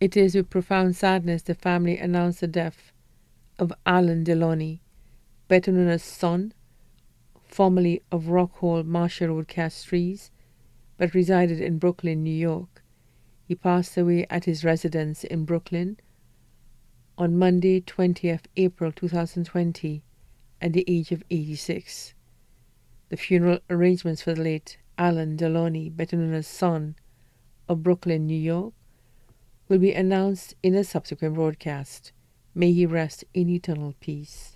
It is with profound sadness the family announced the death of Allan Delaunay, better known as Son, formerly of Rockhall, Marshall Road, Castries, but resided in Brooklyn, New York. He passed away at his residence in Brooklyn on Monday, 20th April 2020, at the age of 86. The funeral arrangements for the late Allan Delaunay, better known as Son, of Brooklyn, New York, will be announced in a subsequent broadcast. May he rest in eternal peace.